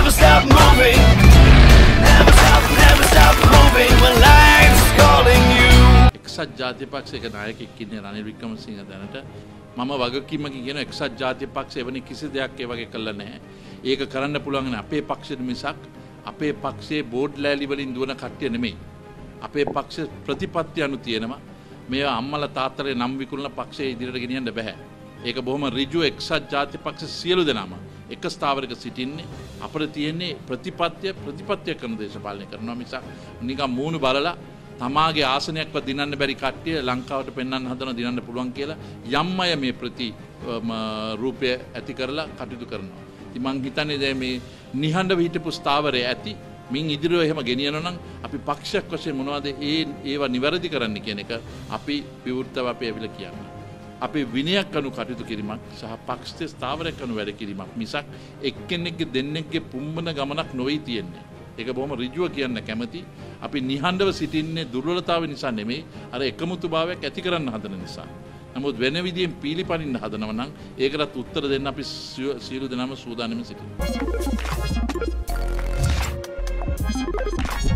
never stop moving. Never stop moving when life's calling you. එක්සත් ජාතික පක්ෂයක නායකයෙක් ඉන්නේ රනිල් වික්‍රමසිංහ දැනට මම වගකීමකින් කියන එක්සත් ජාතික පක්ෂය එවැනි කිසි දෙයක් ඒ වගේ කළා නැහැ. ඒක කරන්න පුළුවන් අපේ පක්ෂෙට මිසක් අපේ පක්ෂයේ බෝඩ් ලෑලි වලින් දුවන කට්ටිය නෙමෙයි. අපේ පක්ෂ ප්‍රතිපත්ති අනු තියෙනවා. මේවා අම්මලා තාත්තලා නම් විකුණන පක්ෂයේ ඉදිරියට ගෙනියන්න බෑ. ඒක බොහොම ඍජු එක්සත් ජාතික පක්ෂ සියලු දෙනාම එක ස්ථාවරයක සිටින්නේ අපිට තියෙන්නේ ප්‍රතිපත්තිය කරන දේශපාලනය කරනවා මිසක් නිකන් මූණු බලලා තමාගේ ආසනයක්වත් දිනන්න බැරි කට්ටිය ලංකාවට පෙන්වන්න හදන දිනන්න පුළුවන් කියලා යම් අය මේ රූපය ඇති කරලා කටයුතු කරනවා. ඉතින් මං හිතන්නේ දැන් මේ නිහඬව හිටපු ස්ථාවරය ඇති මින් ඉදිරියට එහෙම ගෙනියනවා නම් අපි පක්ෂයක් වශයෙන් මොනවද ඒවා නිවැරදි කරන්න කියන එක අපි විවෘතව අපි ඇවිල්ලා කියන්නේ. අපි විනයක් අනු කටයුතු කිරීමක් සහ පක්ෂයේ ස්ථාවරයක් අනු වැඩ කිරීමක් මිසක් එක්කෙනෙක්ගේ දෙන්නෙක්ගේ පුම්බන ගමනක් නොවේ තියෙන්නේ. ඒක බොහොම ඍජුව කියන්න කැමති. අපි නිහඬව සිටින්නේ දුර්වලතාවය නිසා නෙමෙයි අර එකමුතුභාවයක් ඇති කරන්න හදන නිසා. නමුත් වෙන විදියෙන් පීලිපනින්න හදනවා නම් ඒකටත් උත්තර දෙන්න අපි සියලු දෙනාම සූදානම් සිටිනවා.